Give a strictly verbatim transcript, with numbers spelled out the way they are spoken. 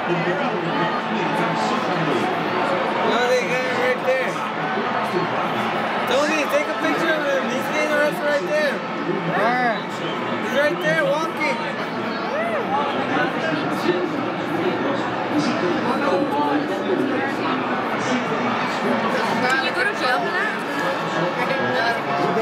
No, they got it right there. Tony, take a picture of him. He's getting the rest right there.